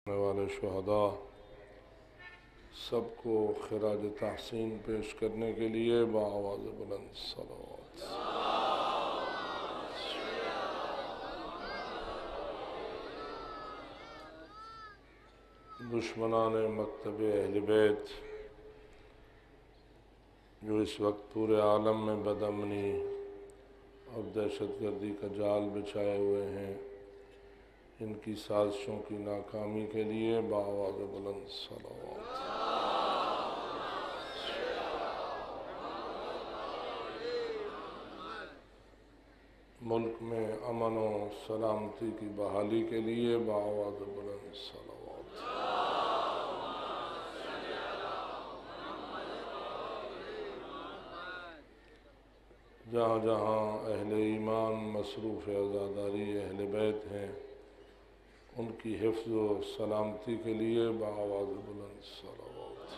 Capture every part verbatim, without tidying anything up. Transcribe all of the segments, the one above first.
والے شہداء سب کو خراج تحسین پیش کرنے کے لیے بآواز بلند صلوات۔ دشمنان مکتب اہل بیت جو اس وقت پورے عالم میں بدامنی اور دہشت گردی کا جال بچھائے ہوئے ہیں، ان کی سازشوں کی ناکامی کے لیے بآواز بلند صلوات۔ ملک میں امن و سلامتی کی بحالی کے لیے بآواز بلند صلوات۔ جہاں جہاں اہل ایمان مصروف عزاداری اہل بیت ہیں، ان کی حفظ و سلامتی کے لیے بآواز بلند صلوات۔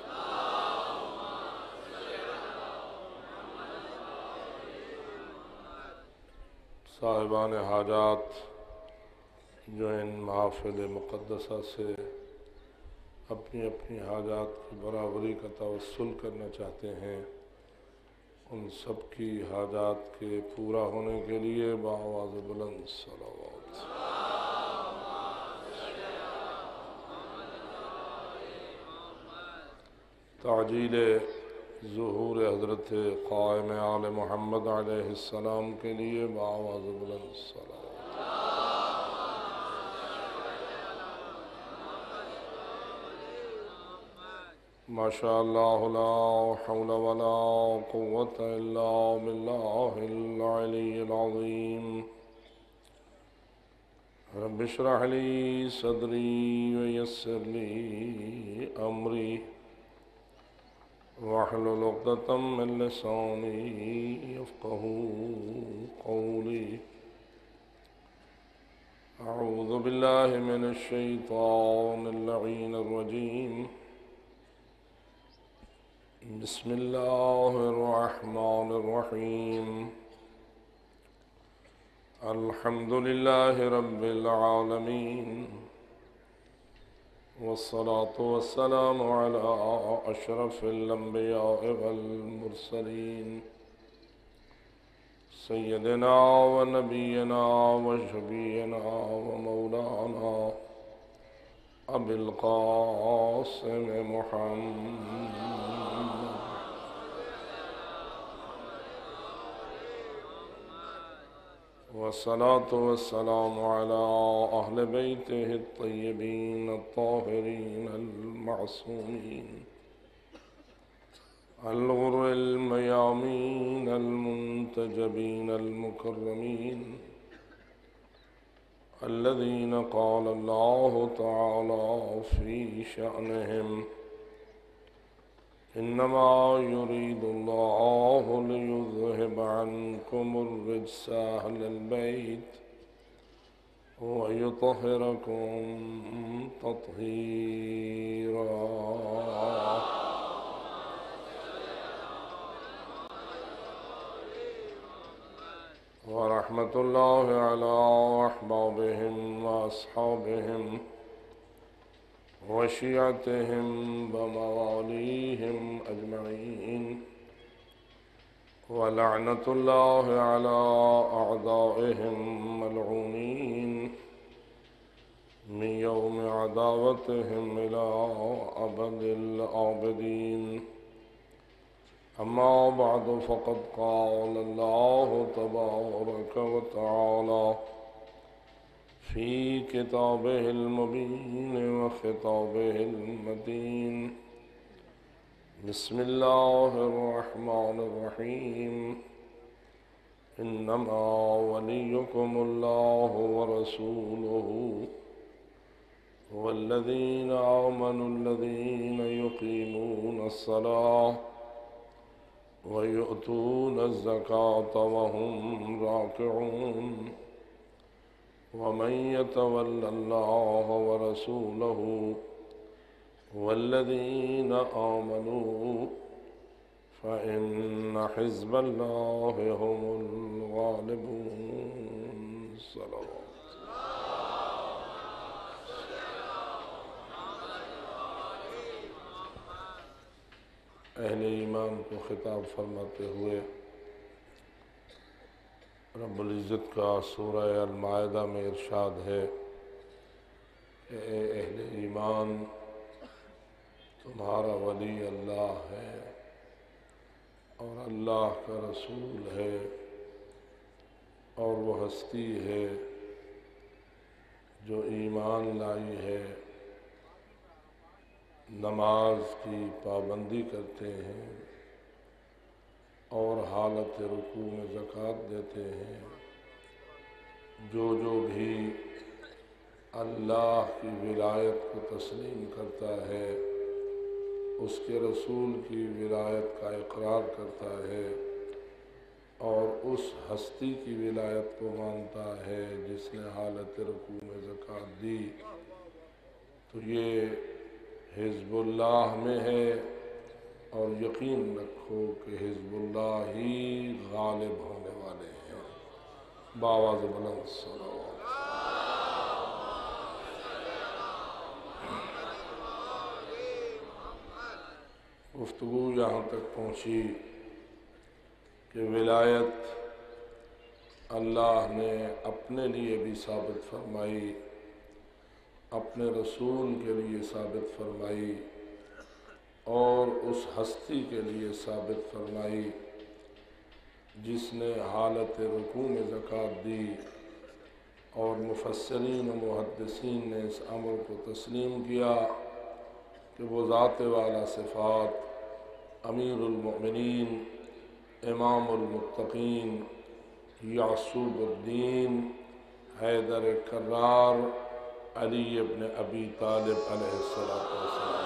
صاحبان حاجات جو ان محافل مقدسہ سے اپنی اپنی حاجات کی برابری کا توسل کرنا چاہتے ہیں، ان سب کی حاجات کے پورا ہونے کے لیے بآواز بلند صلوات۔ تعجیل ظہور حضرت قائم آل محمد علیہ السلام کے لیے بآواز بلند صلوات۔ ماشاء اللہ لا حول ولا قوة الا باللہ العلی العظیم۔ رب اشرح لی صدری ویسر لی امری واحلل عقدۃ من لسانی یفقہوا قولی۔ اعوذ باللہ من الشیطان اللعین الرجیم۔ بسم اللہ الرحمن الرحیم۔ الحمد للہ رب العالمین، والصلاة والسلام على اشرف الانبیاء والمرسلین، سیدنا و نبینا و شفیعنا و مولانا ابی القاسم محمد والصلاة والسلام على أهل بيته الطيبين الطاهرين المعصومين الغر الميامين المنتجبين المكرمين الذين قال الله تعالى في شأنهم انما يريد الله ليذهب عنكم الرجس اهل البيت ويطهركم تطهيرا۔ ورحمة الله على أحبابهم وأصحابهم وشيعتهم ومواليهم أجمعين، ولعنة الله على أعدائهم ملعونين من يوم عداوتهم إلى أبد الآبدين۔ أما بعد، فقد قال الله تبارك وتعالى في كتابه المبين وخطابه المتين، بسم الله الرحمن الرحيم۔ إنما وليكم الله ورسوله والذين آمنوا الذين يقيمون الصلاة ويؤتون الزكاة وهم راكعون، ومن يتول الله ورسوله والذين آمنوا فإن حزب الله هم الغالبون۔ صلوات۔ اہل ایمان کو خطاب فرماتے ہوئے رب العزت کا سورہ المائدہ میں ارشاد ہے کہ اے اہل ایمان، تمہارا ولی اللہ ہے اور اللہ کا رسول ہے، اور وہ ہستی ہے جو ایمان لائی ہے، نماز کی پابندی کرتے ہیں اور حالت رکوع میں زکوٰۃ دیتے ہیں۔ جو جو بھی اللہ کی ولایت کو تسلیم کرتا ہے، اس کے رسول کی ولایت کا اقرار کرتا ہے اور اس ہستی کی ولایت کو مانتا ہے جس نے حالت رکوع میں زکوٰۃ دی، تو یہ حزب اللہ میں ہے، اور یقین رکھو کہ حزب اللہ ہی غالب ہونے والے ہیں۔ بآواز بلند صلوات۔ گفتگو یہاں تک پہنچی کہ ولایت اللہ نے اپنے لیے بھی ثابت فرمائی، اپنے رسول کے لیے ثابت فرمائی، اور اس ہستی کے لیے ثابت فرمائی جس نے حالت رکوع میں زکوٰۃ دی، اور مفسرین و محدثین نے اس امر کو تسلیم کیا کہ وہ ذات والا صفات امیر المؤمنین، امام المتقین، یعصوب الدین، حیدر کرار، علی ابن ابی طالب علیہ السلام،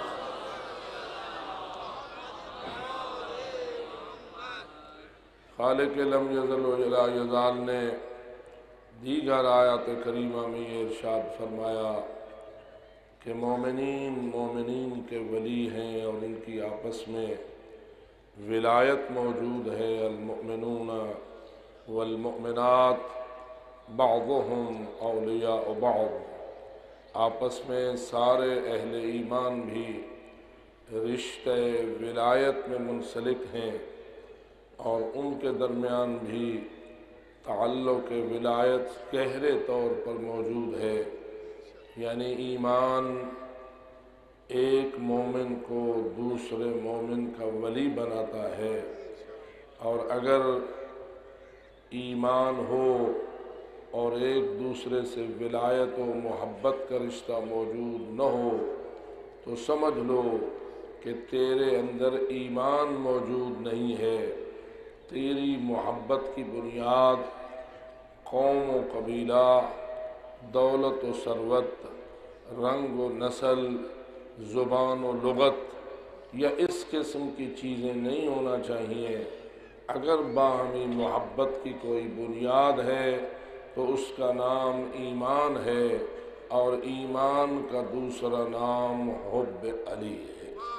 خالق لم یزل و لا یزال نے دیگر آیات کریمہ میں یہ ارشاد فرمایا کہ مومنین مومنین کے ولی ہیں اور ان کی آپس میں ولایت موجود ہے۔ المؤمنون والمؤمنات بعضهم اولیاء بعض، آپس میں سارے اہل ایمان بھی رشتہ ولایت میں منسلک ہیں، اور ان کے درمیان بھی تعلق ولایت گہرے طور پر موجود ہے۔ یعنی ایمان ایک مومن کو دوسرے مومن کا ولی بناتا ہے، اور اگر ایمان ہو اور ایک دوسرے سے ولایت و محبت کا رشتہ موجود نہ ہو تو سمجھ لو کہ تیرے اندر ایمان موجود نہیں ہے۔ تیری محبت کی بنیاد قوم و قبیلہ، دولت و ثروت، رنگ و نسل، زبان و لغت یا اس قسم کی چیزیں نہیں ہونا چاہیے۔ اگر باہمی محبت کی کوئی بنیاد ہے تو اس کا نام ایمان ہے، اور ایمان کا دوسرا نام حب علی ہے۔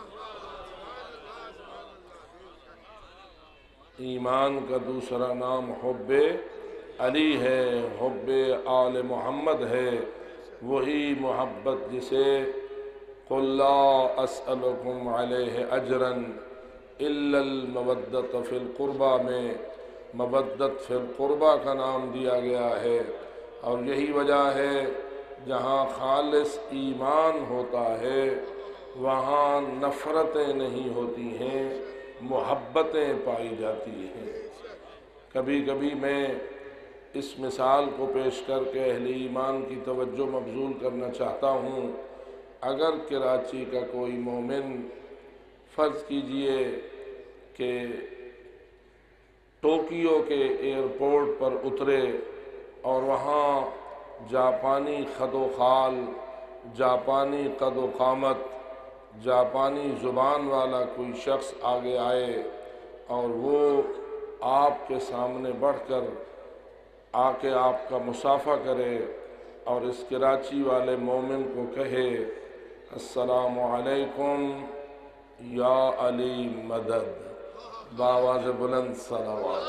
ایمان کا دوسرا نام حب علی ہے، حب آل محمد ہے، وہی محبت جسے قل لا اسألکم علیہ اجرا الا المودۃ فی القربہ میں مودت فی القربہ کا نام دیا گیا ہے۔ اور یہی وجہ ہے جہاں خالص ایمان ہوتا ہے وہاں نفرتیں نہیں ہوتی ہیں، محبتیں پائی جاتی ہیں۔ کبھی کبھی میں اس مثال کو پیش کر کے اہل ایمان کی توجہ مبذول کرنا چاہتا ہوں۔ اگر کراچی کا کوئی مومن فرض کیجئے کہ ٹوکیو کے ایئرپورٹ پر اترے اور وہاں جاپانی خد و خال، جاپانی قد و قامت، جاپانی زبان والا کوئی شخص آگے آئے اور وہ آپ کے سامنے بڑھ کر آ کے آپ کا مصافحہ کرے اور اس کراچی والے مومن کو کہے السلام علیکم یا علی مدد، بآواز بلند صلوات۔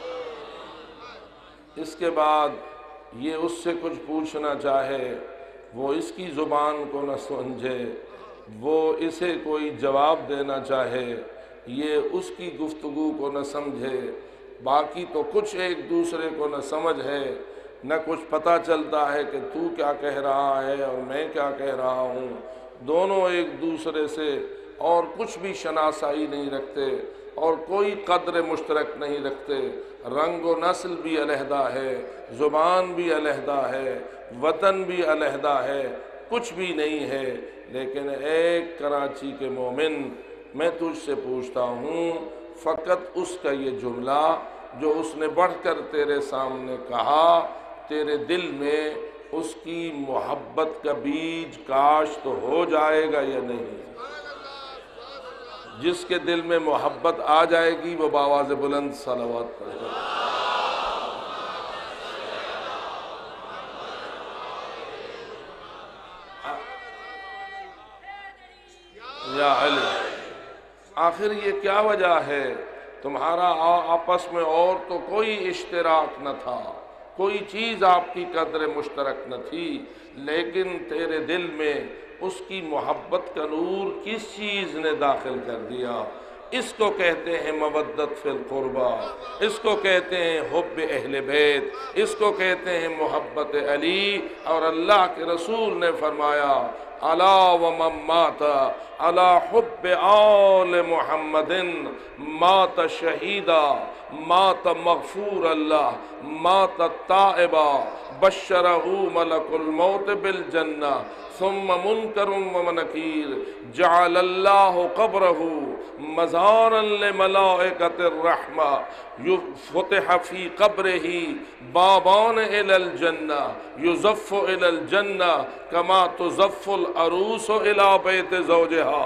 اس کے بعد یہ اس سے کچھ پوچھنا چاہے وہ اس کی زبان کو نہ سمجھے، وہ اسے کوئی جواب دینا چاہے یہ اس کی گفتگو کو نہ سمجھے، باقی تو کچھ ایک دوسرے کو نہ سمجھ ہے، نہ کچھ پتہ چلتا ہے کہ تو کیا کہہ رہا ہے اور میں کیا کہہ رہا ہوں، دونوں ایک دوسرے سے اور کچھ بھی شناسائی نہیں رکھتے اور کوئی قدر مشترک نہیں رکھتے، رنگ و نسل بھی علیحدہ ہے، زبان بھی علیحدہ ہے، وطن بھی علیحدہ ہے، کچھ بھی نہیں ہے، لیکن ایک کراچی کے مومن، میں تجھ سے پوچھتا ہوں فقط اس کا یہ جملہ جو اس نے بڑھ کر تیرے سامنے کہا، تیرے دل میں اس کی محبت کا بیج کاشت ہو جائے گا یا نہیں؟ جس کے دل میں محبت آ جائے گی وہ بآواز بلند صلوات پڑھے گا۔ یا علی، آخر یہ کیا وجہ ہے؟ تمہارا آپس میں اور تو کوئی اشتراک نہ تھا، کوئی چیز آپ کی قدر مشترک نہ تھی، لیکن تیرے دل میں اس کی محبت کا نور کس چیز نے داخل کر دیا؟ اس کو کہتے ہیں مودت فی القربہ، اس کو کہتے ہیں حب اہل بیت، اس کو کہتے ہیں محبت علی۔ اور اللہ کے رسول نے فرمایا الا ومن مات علی حب آل محمد مات شہیدا، مات مغفور اللہ، مات تائبا، بشرہ ملک الموت بالجنہ ثم منکر ومنکیر، جعل اللہ قبرہ مزارا لملائکۃ الرحمہ، فتح فی قبرہ بابان الی الجنہ، یزف الی الجنہ کما تزف العروس الی بیت زوجہا۔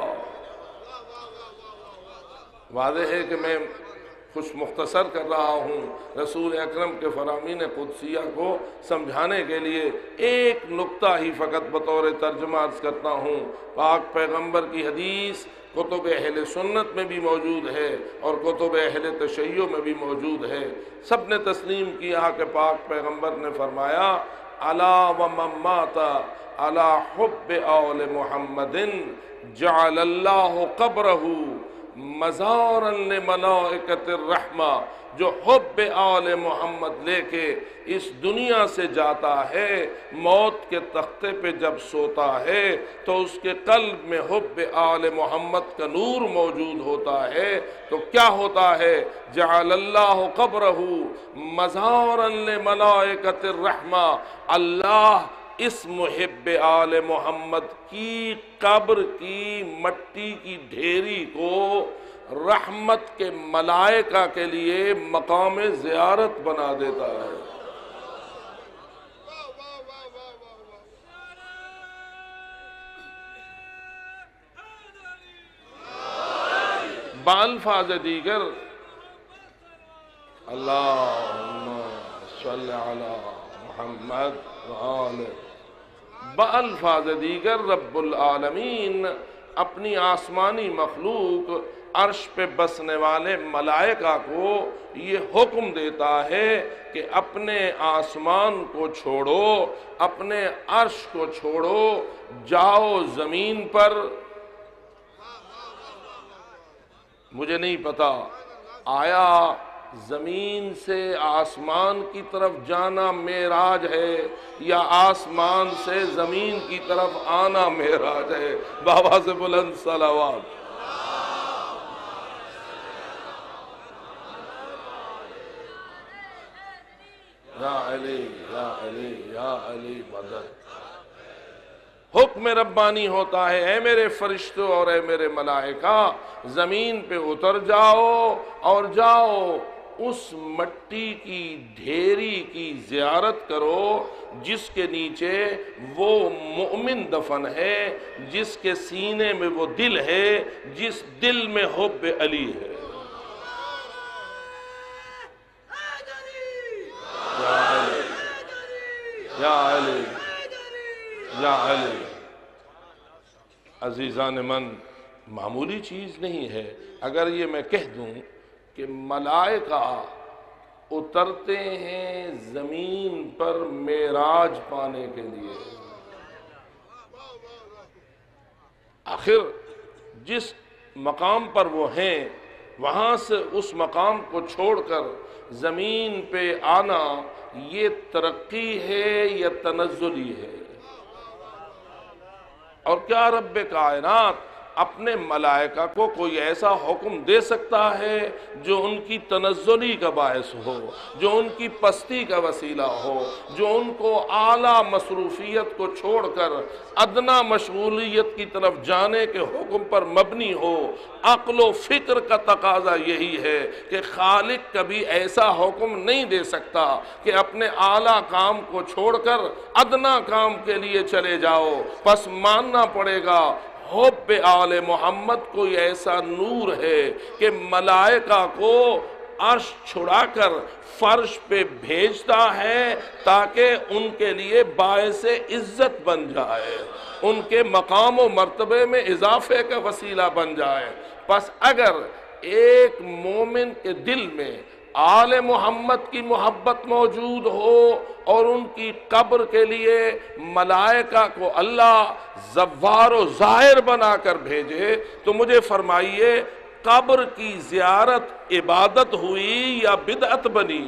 واضح ہے کہ میں کچھ مختصر کر رہا ہوں، رسول اکرم کے فرامین قدسیہ کو سمجھانے کے لیے ایک نقطہ ہی فقط بطور ترجمہ عرض کرتا ہوں۔ پاک پیغمبر کی حدیث کتب اہل سنت میں بھی موجود ہے اور کتب اہل تشیع میں بھی موجود ہے، سب نے تسلیم کیا کہ پاک پیغمبر نے فرمایا الا ومن مات علی حب آل محمد جعل اللہ قبرہ مزارا لملائکۃ الرحمہ، جو حب آل محمد لے کے اس دنیا سے جاتا ہے، موت کے تختے پہ جب سوتا ہے تو اس کے قلب میں حب آل محمد کا نور موجود ہوتا ہے، تو کیا ہوتا ہے؟ جعل اللہ قبرہ مزارا لملائکۃ الرحمہ، اللہ اس محب آل محمد کی قبر کی مٹی کی ڈھیری کو رحمت کے ملائکہ کے لیے مقام زیارت بنا دیتا ہے۔ بألفاظ دیگر اللہم صلی علی محمد وآلہ، بألفاظ دیگر رب العالمین اپنی آسمانی مخلوق عرش پہ بسنے والے ملائکہ کو یہ حکم دیتا ہے کہ اپنے آسمان کو چھوڑو، اپنے عرش کو چھوڑو، جاؤ زمین پر۔ مجھے نہیں پتا آیا زمین سے آسمان کی طرف جانا معراج ہے یا آسمان سے زمین کی طرف آنا معراج ہے؟ بابا سے بلند صلوات۔ یا علی یا علی یا علی مدد۔ حکم ربانی ہوتا ہے اے میرے فرشتوں اور اے میرے ملائکہ، زمین پہ اتر جاؤ اور جاؤ اس مٹی کی ڈھیری کی زیارت کرو جس کے نیچے وہ مؤمن دفن ہے، جس کے سینے میں وہ دل ہے جس دل میں حب علی ہے۔ یا علی یا علی یا علی۔ عزیزان من، معمولی چیز نہیں ہے اگر یہ میں کہہ دوں کہ ملائکہ اترتے ہیں زمین پر معراج پانے کے لیے۔ آخر جس مقام پر وہ ہیں وہاں سے اس مقام کو چھوڑ کر زمین پہ آنا یہ ترقی ہے یا تنزلی ہے؟ اور کیا رب کائنات اپنے ملائکہ کو کوئی ایسا حکم دے سکتا ہے جو ان کی تنزلی کا باعث ہو، جو ان کی پستی کا وسیلہ ہو، جو ان کو اعلیٰ مصروفیت کو چھوڑ کر ادنا مشغولیت کی طرف جانے کے حکم پر مبنی ہو؟ عقل و فکر کا تقاضا یہی ہے کہ خالق کبھی ایسا حکم نہیں دے سکتا کہ اپنے اعلیٰ کام کو چھوڑ کر ادنا کام کے لیے چلے جاؤ، پس ماننا پڑے گا حب آل محمد کوئی ایسا نور ہے کہ ملائکہ کو عرش چھڑا کر فرش پہ بھیجتا ہے تاکہ ان کے لیے باعث عزت بن جائے، ان کے مقام و مرتبے میں اضافے کا وسیلہ بن جائے۔ پس اگر ایک مومن کے دل میں آل محمد کی محبت موجود ہو اور ان کی قبر کے لیے ملائکہ کو اللہ زوار و ظاہر بنا کر بھیجے تو مجھے فرمائیے قبر کی زیارت عبادت ہوئی یا بدعت بنی؟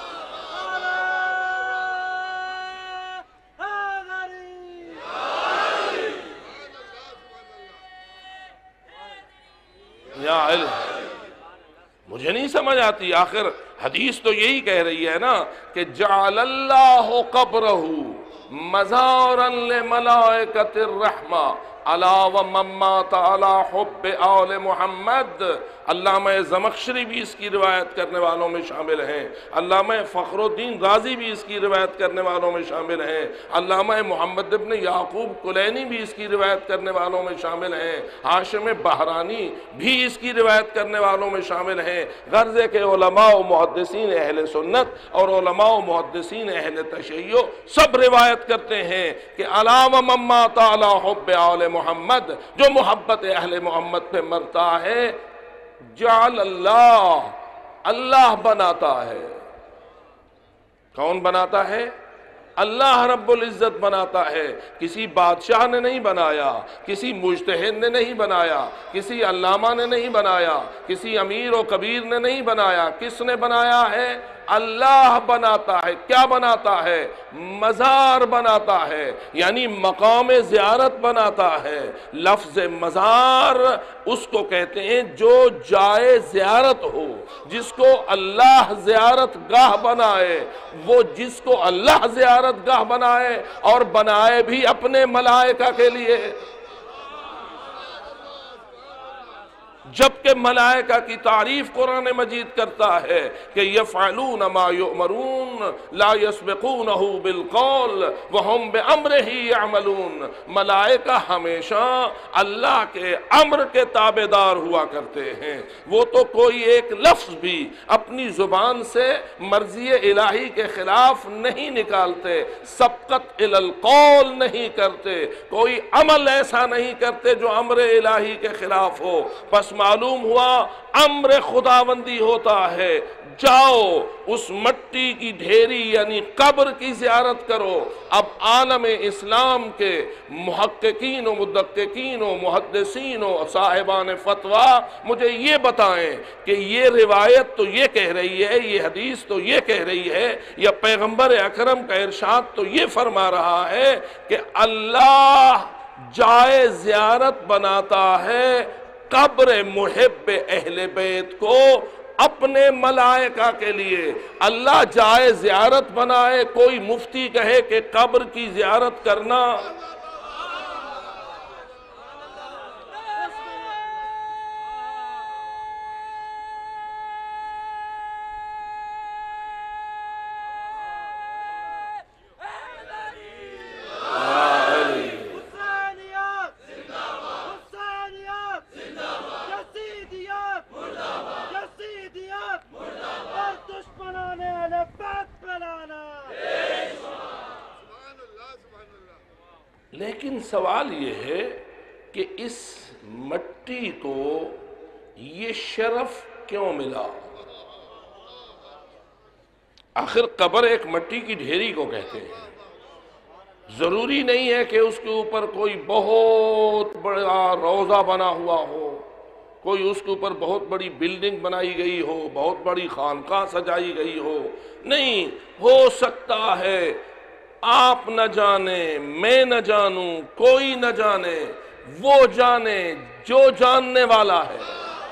یا علم مجھے نہیں سمجھ آتی۔ آخر حدیث تو یہی کہہ رہی ہے نا کہ جعل اللہ قبرہ مزارا لملائکۃ الرحمہ الا ومن مات علی حب آل محمد۔ علامہ زمخشری بھی اس کی روایت کرنے والوں میں شامل ہیں، علامہ فخر الدین رازی بھی اس کی روایت کرنے والوں میں شامل ہیں، علامہ محمد ابن یعقوب کلینی بھی اس کی روایت کرنے والوں میں شامل ہیں، ہاشم بہرانی بھی اس کی روایت کرنے والوں میں شامل ہیں۔ غرض ہے کہ علماء و محدثین اہل سنت اور علماء و محدثین اہل تشیع سب روایت کرتے ہیں کہ علاوہ من مات علی حب آل محمد، جو محبت اہل محمد پہ مرتا ہے جعل اللہ، اللہ بناتا ہے۔ کون بناتا ہے؟ اللہ رب العزت بناتا ہے۔ کسی بادشاہ نے نہیں بنایا، کسی مجتہد نے نہیں بنایا، کسی علامہ نے نہیں بنایا، کسی امیر و کبیر نے نہیں بنایا۔ کس نے بنایا ہے؟ اللہ بناتا ہے۔ کیا بناتا ہے؟ مزار بناتا ہے، یعنی مقام زیارت بناتا ہے۔ لفظ مزار اس کو کہتے ہیں جو جائے زیارت ہو، جس کو اللہ زیارت گاہ بنائے، وہ جس کو اللہ زیارت گاہ بنائے اور بنائے بھی اپنے ملائکہ کے لیے، جبکہ ملائکہ کی تعریف قرآن مجید کرتا ہے کہ یفعلون ما یؤمرون لا یسبقونہ بالقول وہم بامرہ یعملون۔ ملائکہ ہمیشہ اللہ کے امر کے تابعدار ہوا کرتے ہیں، وہ تو کوئی ایک لفظ بھی اپنی زبان سے مرضی الہی کے خلاف نہیں نکالتے، سبقت الی القول نہیں کرتے، کوئی عمل ایسا نہیں کرتے جو امر الہی کے خلاف ہو۔ بس معلوم ہوا امر خداوندی ہوتا ہے، جاؤ اس مٹی کی ڈھیری یعنی قبر کی زیارت کرو۔ اب عالم اسلام کے محققین و مدققین و محدثین و صاحبان فتویٰ مجھے یہ بتائیں کہ یہ روایت تو یہ کہہ رہی ہے، یہ حدیث تو یہ کہہ رہی ہے، یا پیغمبر اکرم کا ارشاد تو یہ فرما رہا ہے کہ اللہ جائے زیارت بناتا ہے قبر محب اہل بیت کو اپنے ملائکہ کے لیے۔ اللہ جائے زیارت بنائے، کوئی مفتی کہے کہ قبر کی زیارت کرنا لیکن سوال یہ ہے کہ اس مٹی کو یہ شرف کیوں ملا؟ آخر قبر ایک مٹی کی ڈھیری کو کہتے ہیں، ضروری نہیں ہے کہ اس کے اوپر کوئی بہت بڑا روضہ بنا ہوا ہو، کوئی اس کے اوپر بہت بڑی بلڈنگ بنائی گئی ہو، بہت بڑی خانقاہ سجائی گئی ہو، نہیں، ہو سکتا ہے آپ نہ جانیں، میں نہ جانوں، کوئی نہ جانے، وہ جانے جو جاننے والا ہے۔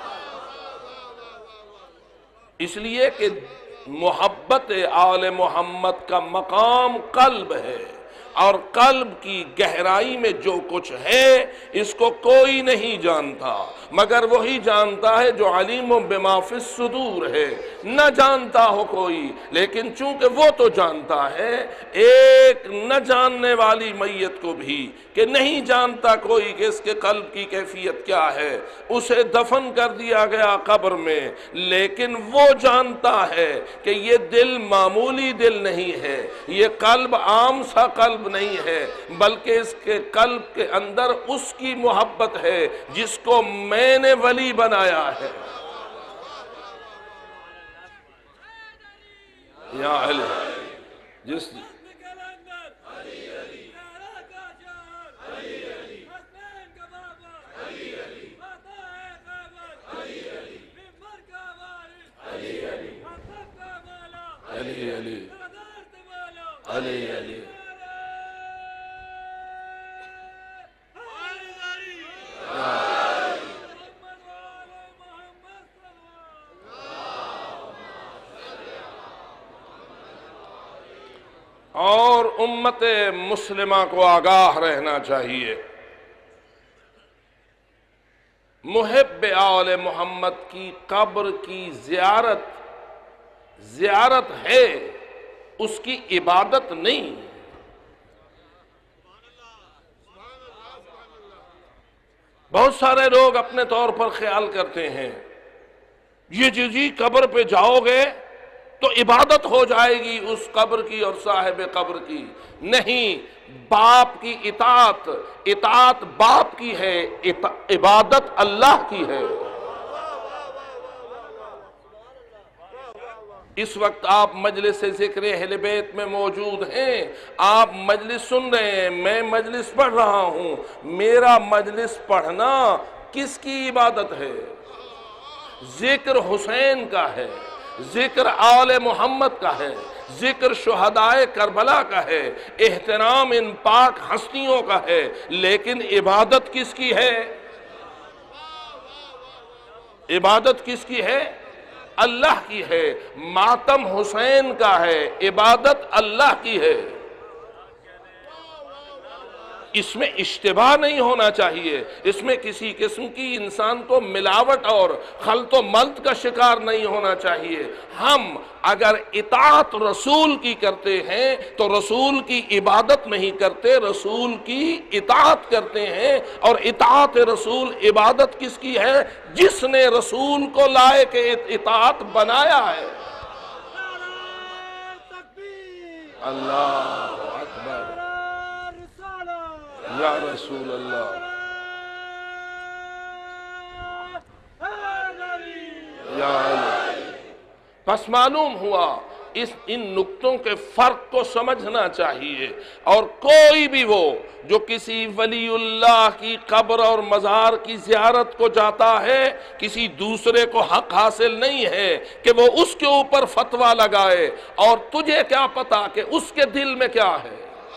اس لیے کہ محبت آل محمد کا مقام قلب ہے، اور قلب کی گہرائی میں جو کچھ ہے اس کو کوئی نہیں جانتا مگر وہی جانتا ہے جو علیم بما فی الصدور ہے۔ نہ جانتا ہو کوئی، لیکن چونکہ وہ تو جانتا ہے، ایک نہ جاننے والی میت کو بھی کہ نہیں جانتا کوئی کہ اس کے قلب کی کیفیت کیا ہے، اسے دفن کر دیا گیا قبر میں، لیکن وہ جانتا ہے کہ یہ دل معمولی دل نہیں ہے، یہ قلب عام سا قلب نہیں ہے، بلکہ اس کے قلب کے اندر اس کی محبت ہے جس کو میں نے ولی بنایا ہے۔ یا علی جس علی علی علی علی اور امت مسلمہ کو آگاہ رہنا چاہیے، محب آل محمد کی قبر کی زیارت زیارت ہے، اس کی عبادت نہیں۔ بہت سارے لوگ اپنے طور پر خیال کرتے ہیں یہ جی جی قبر پہ جاؤ گے تو عبادت ہو جائے گی اس قبر کی اور صاحب قبر کی۔ نہیں، باپ کی اطاعت اطاعت باپ کی ہے، عبادت اللہ کی ہے۔ اس وقت آپ مجلس ذکر اہل بیت میں موجود ہیں، آپ مجلس سن رہے ہیں، میں مجلس پڑھ رہا ہوں، میرا مجلس پڑھنا کس کی عبادت ہے؟ ذکر حسین کا ہے، ذکر آل محمد کا ہے، ذکر شہدائے کربلا کا ہے، احترام ان پاک ہستیوں کا ہے، لیکن عبادت کس کی ہے؟ عبادت کس کی ہے؟ اللہ کی ہے۔ ماتم حسین کا ہے، عبادت اللہ کی ہے۔ اس میں اشتباہ نہیں ہونا چاہیے، اس میں کسی قسم کی انسان کو ملاوٹ اور خلط و ملط کا شکار نہیں ہونا چاہیے۔ ہم اگر اطاعت رسول کی کرتے ہیں تو رسول کی عبادت نہیں کرتے، رسول کی اطاعت کرتے ہیں، اور اطاعت رسول عبادت کس کی ہے؟ جس نے رسول کو لائق اطاعت بنایا ہے۔ اللہ اکبر، یا رسول اللہ، یا علی۔ پس معلوم ہوا اس ان نقطوں کے فرق کو سمجھنا چاہیے، اور کوئی بھی وہ جو کسی ولی اللہ کی قبر اور مزار کی زیارت کو جاتا ہے، کسی دوسرے کو حق حاصل نہیں ہے کہ وہ اس کے اوپر فتویٰ لگائے، اور تجھے کیا پتا کہ اس کے دل میں کیا ہے۔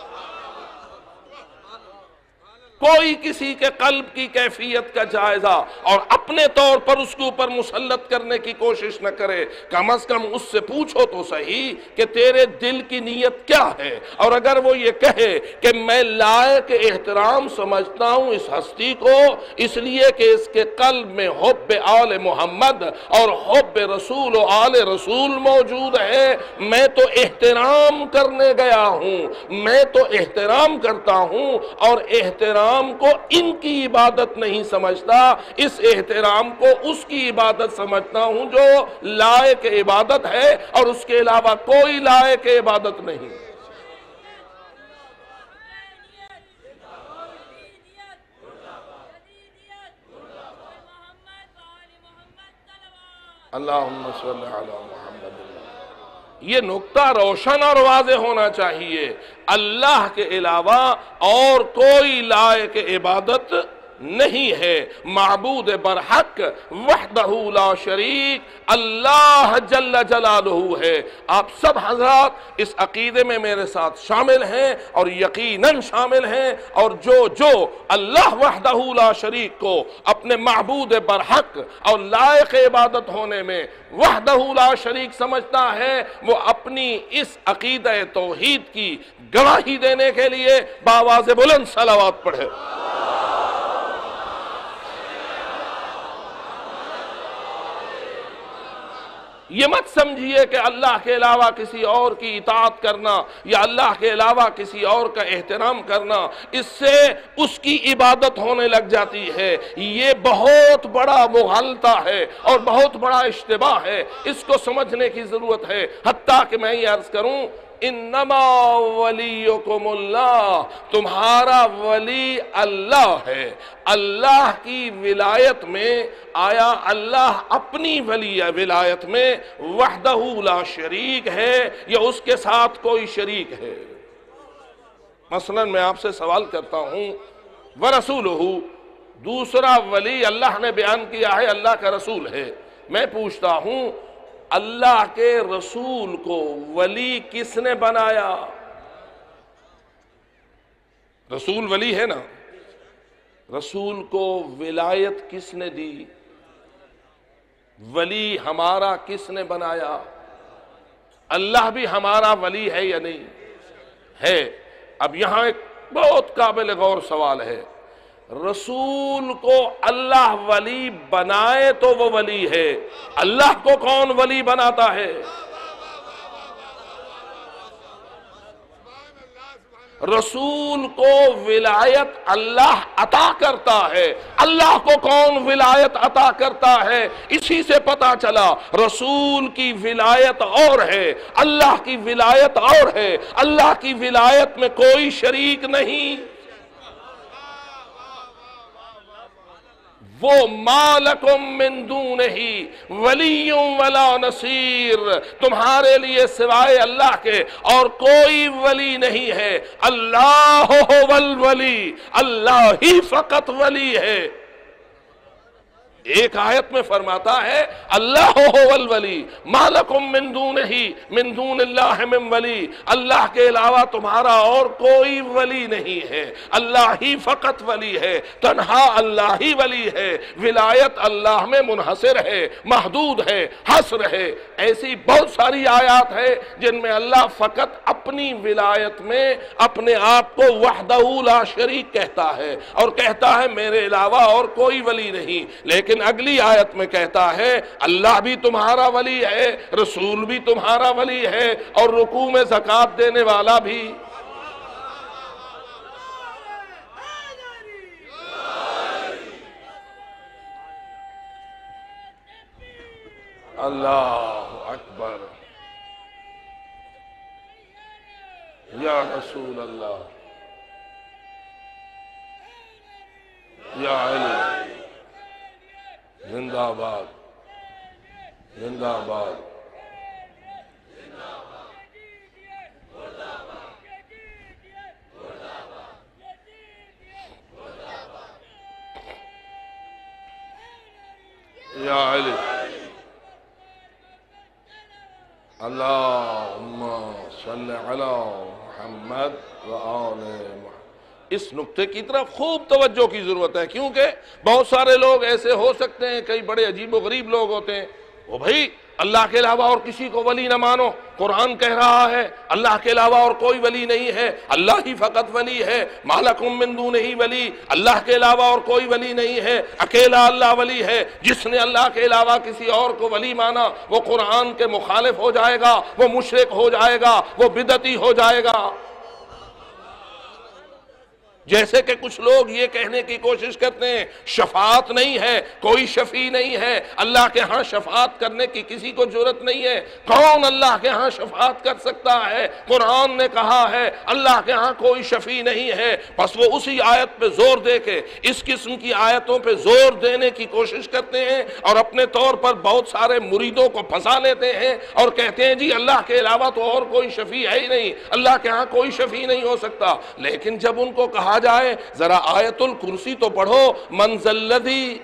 کوئی کسی کے قلب کی کیفیت کا جائزہ اور اپنے طور پر اس کے اوپر مسلط کرنے کی کوشش نہ کرے۔ کم از کم اس سے پوچھو تو صحیح کہ تیرے دل کی نیت کیا ہے، اور اگر وہ یہ کہے کہ میں لائق احترام سمجھتا ہوں اس ہستی کو اس لیے کہ اس کے قلب میں حب آل محمد اور حب رسول و آل رسول موجود ہے، میں تو احترام کرنے گیا ہوں، میں تو احترام کرتا ہوں، اور احترام کو ان کی عبادت نہیں سمجھتا، اس احترام کو اس کی عبادت سمجھتا ہوں جو لائق عبادت ہے، اور اس کے علاوہ کوئی لائق عبادت نہیں۔ اللہم صلی علی محمد۔ یہ نقطہ روشن اور واضح ہونا چاہیے۔ اللہ کے علاوہ اور کوئی لائق عبادت نہیں ہے، معبود برحق وحدہ لا شریک اللہ جل جلالہ ہے۔ آپ سب حضرات اس عقیدے میں میرے ساتھ شامل ہیں اور یقیناً شامل ہیں، اور جو جو اللہ وحدہ لا شریک کو اپنے معبود برحق اور لائق عبادت ہونے میں وحدہ لا شریک سمجھتا ہے، وہ اپنی اس عقیدہ توحید کی گواہی دینے کے لیے بآواز بلند صلوات پڑھے۔ یہ مت سمجھیے کہ اللہ کے علاوہ کسی اور کی اطاعت کرنا یا اللہ کے علاوہ کسی اور کا احترام کرنا اس سے اس کی عبادت ہونے لگ جاتی ہے۔ یہ بہت بڑا مغالطہ ہے اور بہت بڑا اشتباہ ہے، اس کو سمجھنے کی ضرورت ہے۔ حتیٰ کہ میں یہ عرض کروں، انما ولیکم اللہ، تمہارا ولی اللہ ہے۔ اللہ کی ولایت میں آیا اللہ اپنی ولی ولایت میں وحدہ لا شریک ہے یا اس کے ساتھ کوئی شریک ہے؟ مثلا میں آپ سے سوال کرتا ہوں، ورسولہ، دوسرا ولی اللہ نے بیان کیا ہے اللہ کا رسول ہے، میں پوچھتا ہوں اللہ کے رسول کو ولی کس نے بنایا؟ رسول ولی ہے نا، رسول کو ولایت کس نے دی؟ ولی ہمارا کس نے بنایا؟ اللہ بھی ہمارا ولی ہے یا نہیں ہے؟ اب یہاں ایک بہت قابل غور سوال ہے، رسول کو اللہ ولی بنائے تو وہ ولی ہے، اللہ کو کون ولی بناتا ہے؟ رسول کو ولایت اللہ عطا کرتا ہے، اللہ کو کون ولایت عطا کرتا ہے؟ اسی سے پتہ چلا رسول کی ولایت اور ہے، اللہ کی ولایت اور ہے، اللہ کی ولایت میں کوئی شریک نہیں۔ وہ ما لکم من دونہ ولی ولا نصیر، تمہارے لیے سوائے اللہ کے اور کوئی ولی نہیں ہے، اللہ هو الولی، اللہ ہی فقط ولی ہے۔ ایک آیت میں فرماتا ہے اللہ هو الولی ما لکم من دونہ من دون اللہ من ولی، اللہ کے علاوہ تمہارا اور کوئی ولی نہیں ہے، اللہ ہی فقط ولی ہے، تنہا اللہ ہی ولی ہے، ولایت اللہ میں منحصر ہے، محدود ہے، حصر ہے۔ ایسی بہت ساری آیات ہے جن میں اللہ فقط اپنی ولایت میں اپنے آپ کو وحدہ لا شریک کہتا ہے اور کہتا ہے میرے علاوہ اور کوئی ولی نہیں، لیکن لیکن اگلی آیت میں کہتا ہے اللہ بھی تمہارا ولی ہے، رسول بھی تمہارا ولی ہے، اور رکوع میں زکوٰۃ دینے والا بھی۔ اللہ اکبر، یا رسول اللہ، یا علی، زندہ آباد، زندہ آباد۔ یا علی، اللہم صلی علی محمد و آل محمد۔ اس نقطے کی طرف خوب توجہ کی ضرورت ہے، کیونکہ بہت سارے لوگ ایسے ہو سکتے ہیں، کئی بڑے عجیب و غریب لوگ ہوتے ہیں، وہ بھائی اللہ کے علاوہ اور کسی کو ولی نہ مانو، قرآن کہہ رہا ہے اللہ کے علاوہ اور کوئی ولی نہیں ہے، اللہ ہی فقط ولی ہے، ما لکم من دونہ ولی، اللہ کے علاوہ اور کوئی ولی نہیں ہے، اکیلا اللہ ولی ہے۔ جس نے اللہ کے علاوہ کسی اور کو ولی مانا وہ قرآن کے مخالف ہو جائے گا، وہ مشرک ہو جائے گا، وہ بدعتی ہو جائے گا۔ جیسے کہ کچھ لوگ یہ کہنے کی کوشش کرتے ہیں شفاعت نہیں ہے، کوئی شفیع نہیں ہے، اللہ کے ہاں شفاعت کرنے کی کسی کو جرت نہیں ہے۔ کون اللہ کے ہاں شفاعت کر سکتا ہے؟ قرآن نے کہا ہے اللہ کے ہاں کوئی شفیع نہیں ہے۔ بس وہ اسی آیت پہ زور دے کے اس قسم کی آیتوں پہ زور دینے کی کوشش کرتے ہیں اور اپنے طور پر بہت سارے مریدوں کو پھنسا لیتے ہیں اور کہتے ہیں جی اللہ کے علاوہ تو اور کوئی شفیع ہے ہی نہیں، اللہ کے ہاں کوئی شفیع نہیں ہو سکتا۔ لیکن جب ان کو کہا جائے ذرا آیت الکرسی تو پڑھو، من ذا الذی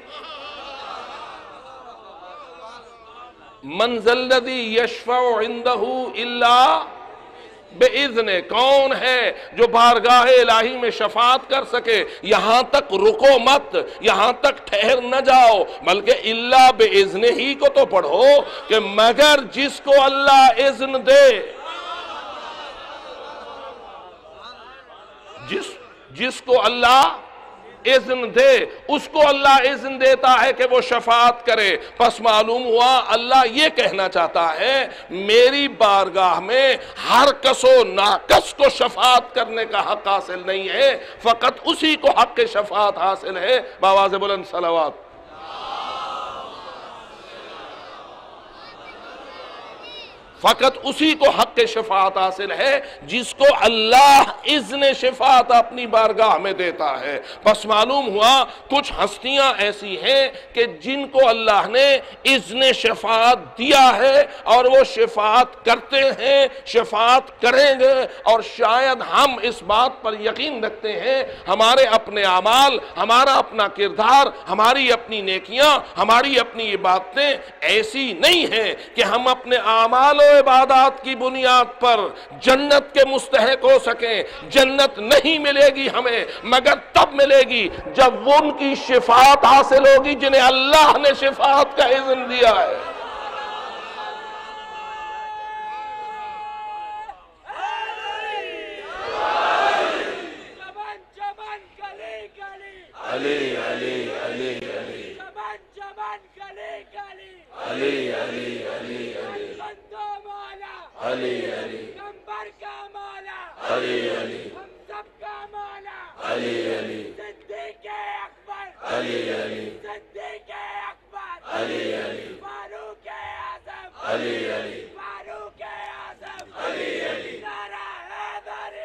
من ذا الذی یشفع عندہ الا بِإِذْنِ، کون ہے جو بارگاہ الہی میں شفاعت کر سکے؟ یہاں تک رکو مت، یہاں تک ٹھہر نہ جاؤ، بلکہ الا بِإِذْنِ ہی کو تو پڑھو کہ مگر جس کو اللہ اذن دے، جس جس کو اللہ اذن دے اس کو اللہ اذن دیتا ہے کہ وہ شفاعت کرے۔ پس معلوم ہوا اللہ یہ کہنا چاہتا ہے میری بارگاہ میں ہر کس و ناکس کو شفاعت کرنے کا حق حاصل نہیں ہے، فقط اسی کو حق شفاعت حاصل ہے۔ بآواز بلند صلوات۔ فقط اسی کو حق شفاعت حاصل ہے جس کو اللہ اذن شفاعت اپنی بارگاہ میں دیتا ہے۔ بس معلوم ہوا کچھ ہستیاں ایسی ہیں کہ جن کو اللہ نے اذن شفاعت دیا ہے اور وہ شفاعت کرتے ہیں، شفاعت کریں گے، اور شاید ہم اس بات پر یقین رکھتے ہیں ہمارے اپنے اعمال، ہمارا اپنا کردار، ہماری اپنی نیکیاں، ہماری اپنی عبادتیں ایسی نہیں ہیں کہ ہم اپنے اعمال عبادات کی بنیاد پر جنت کے مستحق ہو سکیں۔ جنت نہیں ملے گی ہمیں مگر تب ملے گی جب وہ ان کی شفاعت حاصل ہوگی جنہیں اللہ نے شفاعت کا اذن دیا ہے۔ علی علی علی علی علی علی علی علی علی نمبر کا مولا علی علی ہم سب کا مولا علی علی صدیق اکبر علی علی صدیق اکبر علی علی فاروق اعظم علی علی فاروق اعظم علی علی نعرہ حیدری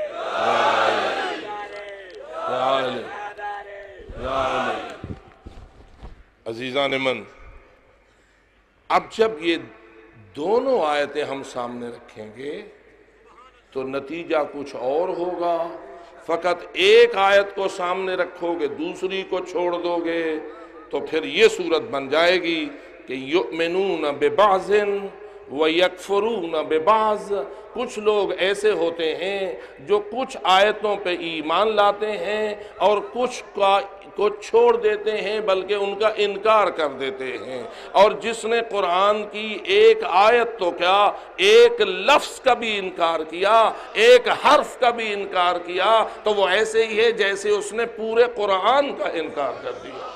یا علی یا علی۔ عزیزان من، اب جب یہ دونوں آیتیں ہم سامنے رکھیں گے تو نتیجہ کچھ اور ہوگا۔ فقط ایک آیت کو سامنے رکھو گے دوسری کو چھوڑ دو گے تو پھر یہ صورت بن جائے گی کہ یؤمنون ببعض ویکفرون ببعض۔ کچھ لوگ ایسے ہوتے ہیں جو کچھ آیتوں پہ ایمان لاتے ہیں اور کچھ کا کو چھوڑ دیتے ہیں بلکہ ان کا انکار کر دیتے ہیں، اور جس نے قرآن کی ایک آیت تو کیا ایک لفظ کا بھی انکار کیا، ایک حرف کا بھی انکار کیا تو وہ ایسے ہی ہے جیسے اس نے پورے قرآن کا انکار کر دیا،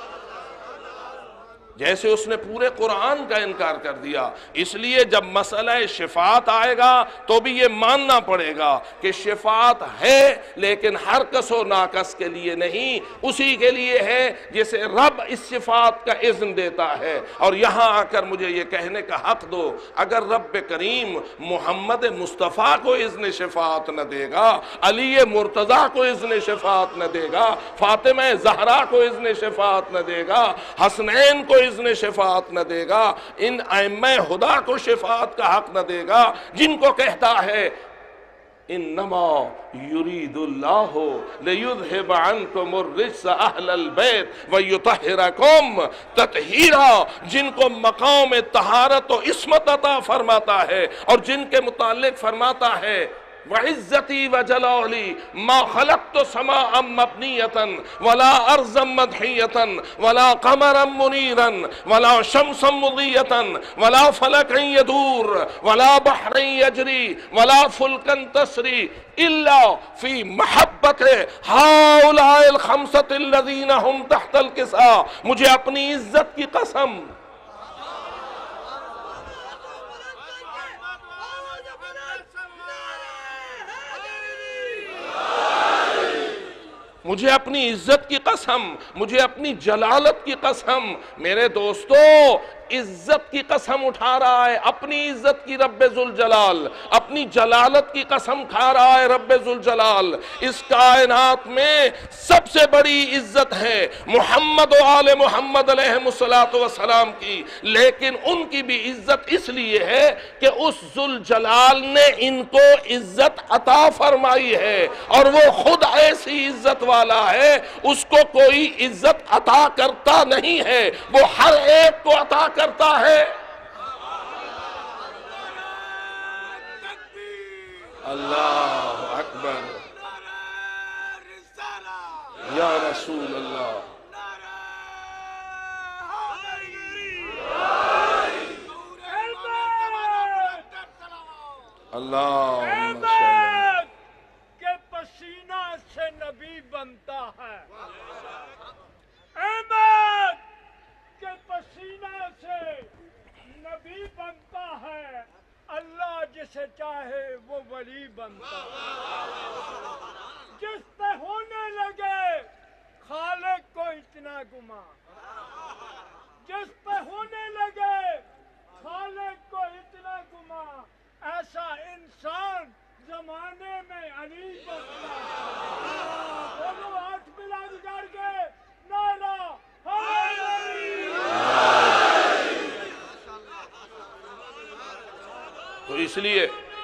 جیسے اس نے پورے قرآن کا انکار کر دیا۔ اس لیے جب مسئلہ شفاعت آئے گا تو بھی یہ ماننا پڑے گا کہ شفاعت ہے لیکن ہر کس و ناکس کے لیے نہیں، اسی کے لیے ہے جسے رب اس شفاعت کا اذن دیتا ہے۔ اور یہاں آ کر مجھے یہ کہنے کا حق دو، اگر رب کریم محمد مصطفیٰ کو اذن شفاعت نہ دے گا، علی مرتضیٰ کو اذن شفاعت نہ دے گا، فاطمہ زہرا کو اذن شفاعت نہ دے گا، حسنین کو اذن شفاعت نہ دے گا، ان ائمہ خدا کو شفاعت کا حق نہ دے گا جن کو کہتا ہے انما یرید اللہ لیذہب عنکم الرجس اہل البیت ویطہرکم تطہیرا، جن کو مقام طہارت و عصمت عطا فرماتا ہے اور جن کے متعلق فرماتا ہے وعزتی وجلالی ما خلقت سماء مبنیتا ولا ارضا مدحیتا ولا قمرا منیرا ولا شمسا مضیتا ولا فلکا یدور ولا بحرا یجری ولا فلکا تسری الا فی محبت ہؤلاء الخمسة الذین هم تحت الکساء۔ مجھے اپنی عزت کی قسم، مجھے اپنی عزت کی قسم، مجھے اپنی جلالت کی قسم، میرے دوستو عزت کی قسم اٹھا رہا ہے، اپنی عزت کی رب ذوالجلال، اپنی جلالت کی قسم کھا رہا ہے رب ذوالجلال۔ اس کائنات میں سب سے بڑی عزت ہے محمد و آل محمد علیہ السلام کی، لیکن ان کی بھی عزت اس لیے ہے کہ اس ذوالجلال نے ان کو عزت عطا فرمائی ہے، اور وہ خود ایسی عزت والا ہے، اس کو کوئی عزت عطا کرتا نہیں ہے، وہ ہر ایک کو عطا کرتا ہے۔ اللہ اکبر، یا رسول اللہ، اللہ کہ پسینہ سے نبی بنتا ہے، احمد کہ پسینہ سے نبی بنتا ہے، اللہ جسے چاہے وہ ولی بنتا ہے۔ جس پہ ہونے لگے خالق کو اتنا گما، جس پہ ہونے لگے خالق کو اتنا گما، ایسا انسان زمانے میں علی بنتا ہے۔ بولو ہاتھ ملا بگاڑ کے نعرہ حیدری۔ تو اس لیے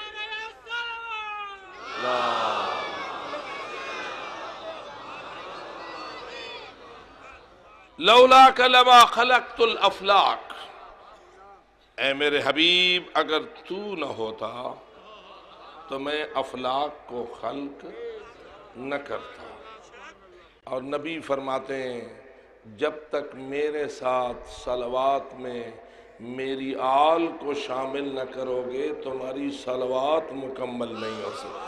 لولاک لما خلقت الافلاک، اے میرے حبیب اگر تو نہ ہوتا تو میں افلاک کو خلق نہ کرتا۔ اور نبی فرماتے ہیں جب تک میرے ساتھ صلوات میں میری آل کو شامل نہ کرو گے تمہاری صلوات مکمل نہیں ہو سکتی۔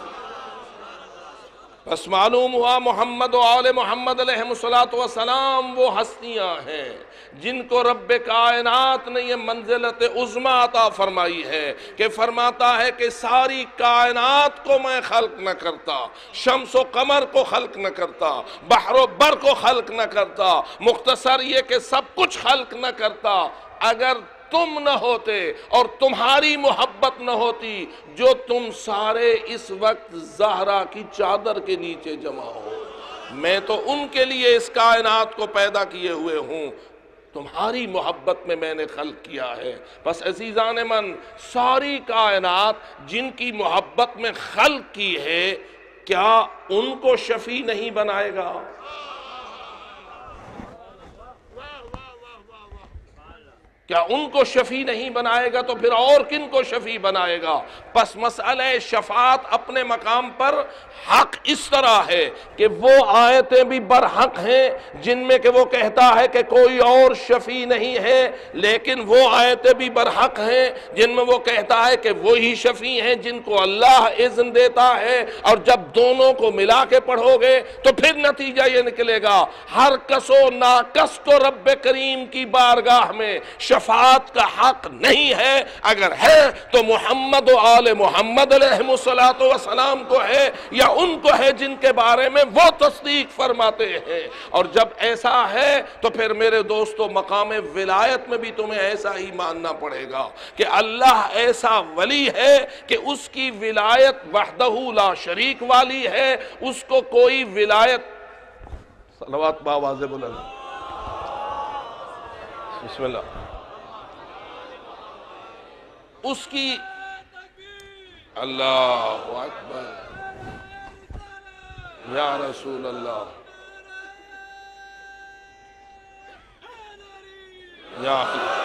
بس معلوم ہوا محمد و آل محمد علیہ السلام وہ ہستیاں ہیں جن کو رب کائنات نے یہ منزلت عظمی عطا فرمائی ہے کہ فرماتا ہے کہ ساری کائنات کو میں خلق نہ کرتا، شمس و قمر کو خلق نہ کرتا، بحر و بر کو خلق نہ کرتا، مختصر یہ کہ سب کچھ خلق نہ کرتا اگر تم نہ ہوتے اور تمہاری محبت نہ ہوتی جو تم سارے اس وقت زہرا کی چادر کے نیچے جمع ہو۔ میں تو ان کے لیے اس کائنات کو پیدا کیے ہوئے ہوں، تمہاری محبت میں میں نے خلق کیا ہے۔ بس عزیزان من، ساری کائنات جن کی محبت میں خلق کی ہے کیا ان کو شفیع نہیں بنائے گا؟ کیا ان کو شفیع نہیں بنائے گا تو پھر اور کن کو شفیع بنائے گا؟ پس مسئلہ شفاعت اپنے مقام پر حق اس طرح ہے کہ وہ آیتیں بھی برحق ہیں جن میں کہ وہ کہتا ہے کہ کوئی اور شفیع نہیں ہے، لیکن وہ آیتیں بھی برحق ہیں جن میں وہ کہتا ہے کہ وہی شفیع ہیں جن کو اللہ اذن دیتا ہے۔ اور جب دونوں کو ملا کے پڑھو گے تو پھر نتیجہ یہ نکلے گا ہر کس و ناکس کو رب کریم کی بارگاہ میں شفاعت کا حق نہیں ہے، اگر ہے تو محمد و آل محمد علیہ السلام کو ہے یا ان کو ہے جن کے بارے میں وہ تصدیق فرماتے ہیں۔ اور جب ایسا ہے تو پھر میرے دوستو مقام ولایت میں بھی تمہیں ایسا ہی ماننا پڑے گا کہ اللہ ایسا ولی ہے کہ اس کی ولایت وحدہ لا شریک والی ہے، اس کو کوئی ولایت صلوات باواز بلند بسم اللہ اس کی اللہ اکبر یا رسول اللہ یا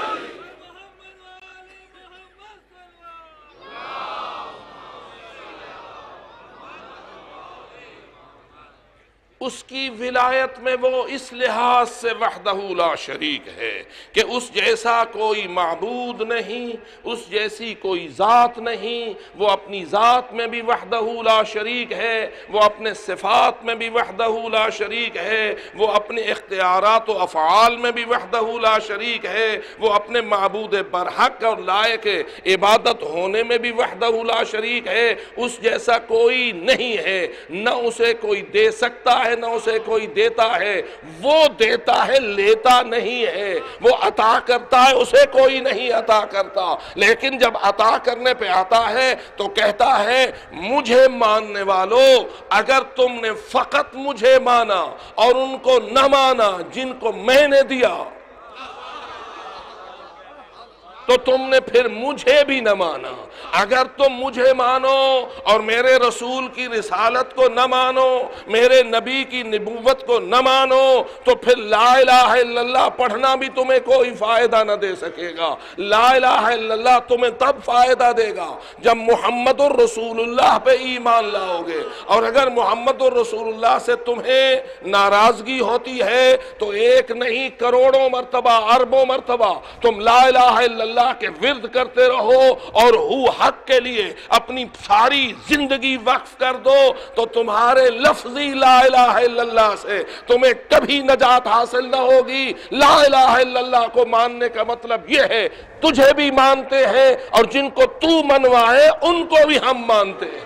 اس کی ولایت میں وہ اس لحاظ سے وحدہ لا شریک ہے کہ اس جیسا کوئی معبود نہیں، اس جیسی کوئی ذات نہیں، وہ اپنی ذات میں بھی وحدہ لا شریک ہے، وہ اپنے صفات میں بھی وحدہ لا شریک ہے، وہ اپنے اختیارات و افعال میں بھی وحدہ لا شریک ہے، وہ اپنے معبود برحق اور لائق عبادت ہونے میں بھی وحدہ لا شریک ہے۔ اس جیسا کوئی نہیں ہے، نہ اسے کوئی دے سکتا ہے ہے نہ اسے کوئی دیتا ہے، وہ دیتا ہے لیتا نہیں ہے، وہ عطا کرتا ہے اسے کوئی نہیں عطا کرتا، لیکن جب عطا کرنے پہ آتا ہے تو کہتا ہے مجھے ماننے والوں اگر تم نے فقط مجھے مانا اور ان کو نہ مانا جن کو میں نے دیا تو تم نے پھر مجھے بھی نہ مانا۔ اگر تم مجھے مانو اور میرے رسول کی رسالت کو نہ مانو، میرے نبی کی نبوت کو نہ مانو، تو پھر لا الہ الا اللہ پڑھنا بھی تمہیں کوئی فائدہ نہ دے سکے گا۔ لا الہ الا اللہ تمہیں تب فائدہ دے گا جب محمد الرسول اللہ پہ ایمان لاؤ گے، اور اگر محمد الرسول اللہ سے تمہیں ناراضگی ہوتی ہے تو ایک نہیں کروڑوں مرتبہ اربوں مرتبہ تم لا الہ الا اللہ کے ورد کرتے رہو اور ہو حق کے لیے اپنی ساری زندگی وقف کر دو، تو تمہارے لفظی لا الہ الا اللہ سے تمہیں کبھی نجات حاصل نہ ہوگی۔ لا الہ الا اللہ کو ماننے کا مطلب یہ ہے تجھے بھی مانتے ہیں اور جن کو تو منوائے ان کو بھی ہم مانتے ہیں،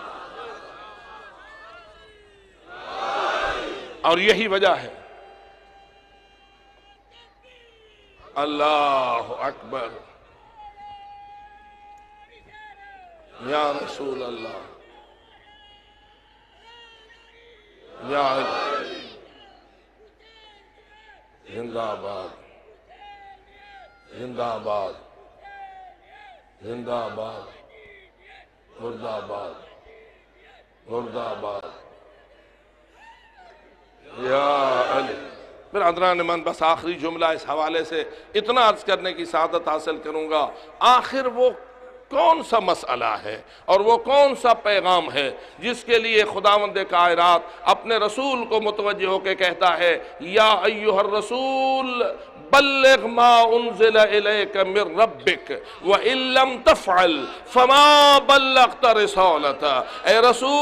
اور یہی وجہ ہے۔ اللہ اکبر، یا رسول اللہ، یا زندہ آباد، زندہ آباد، زندہ آباد، مردہ آباد، مردہ آباد، یا علی۔ پھر حضران من بس آخری جملہ اس حوالے سے اتنا عرض کرنے کی سعادت حاصل کروں گا، آخر وہ کون سا مسئلہ ہے اور وہ کون سا پیغام ہے جس کے لیے خداوند کائنات اپنے رسول کو متوجہ ہو کے کہتا ہے یا ایھا الرسول بلغ ما انزل الیک من ربک وان لم تفعل فما بلغت رسالتہ، اے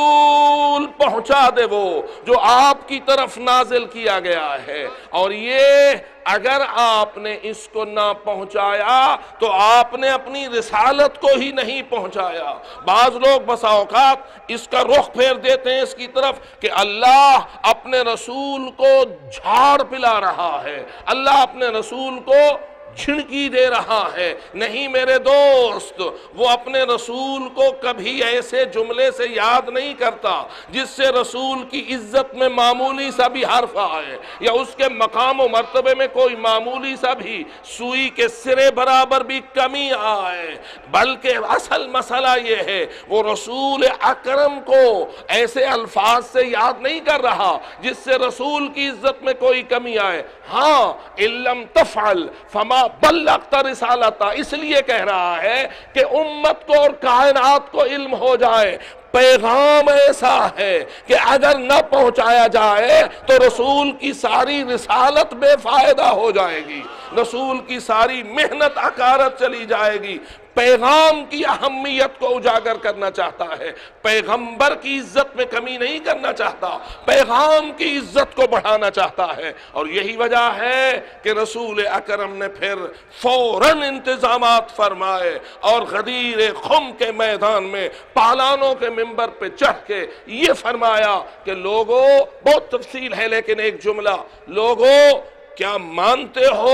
رسول پہنچا دے وہ جو آپ کی طرف نازل کیا گیا ہے، اور یہ اگر آپ نے اس کو نہ پہنچایا تو آپ نے اپنی رسالت کو ہی نہیں پہنچایا۔ بعض لوگ بسا اوقات اس کا رخ پھیر دیتے ہیں اس کی طرف کہ اللہ اپنے رسول کو جھاڑ پلا رہا ہے، اللہ اپنے رسول کو چھڑکی دے رہا ہے۔ نہیں میرے دوست، وہ اپنے رسول کو کبھی ایسے جملے سے یاد نہیں کرتا جس سے رسول کی عزت میں معمولی سا بھی حرف آئے یا اس کے مقام و مرتبے میں کوئی معمولی سا بھی سوئی کے سرے برابر بھی کمی آئے، بلکہ اصل مسئلہ یہ ہے وہ رسول اکرم کو ایسے الفاظ سے یاد نہیں کر رہا جس سے رسول کی عزت میں کوئی کمی آئے۔ ہاں ان لم تفعل فما بلغت رسالتہ، اس لیے کہہ رہا ہے کہ امت کو اور کائنات کو علم ہو جائے پیغام ایسا ہے کہ اگر نہ پہنچایا جائے تو رسول کی ساری رسالت بے فائدہ ہو جائے گی، رسول کی ساری محنت عکارت چلی جائے گی۔ پیغام کی اہمیت کو اجاگر کرنا چاہتا ہے، پیغمبر کی عزت میں کمی نہیں کرنا چاہتا، پیغام کی عزت کو بڑھانا چاہتا ہے، اور یہی وجہ ہے کہ رسول اکرم نے پھر فوراً انتظامات فرمائے اور غدیر خم کے میدان میں پالانوں کے منبر پہ چڑھ کے یہ فرمایا کہ لوگوں، بہت تفصیل ہے لیکن ایک جملہ، لوگوں کیا مانتے ہو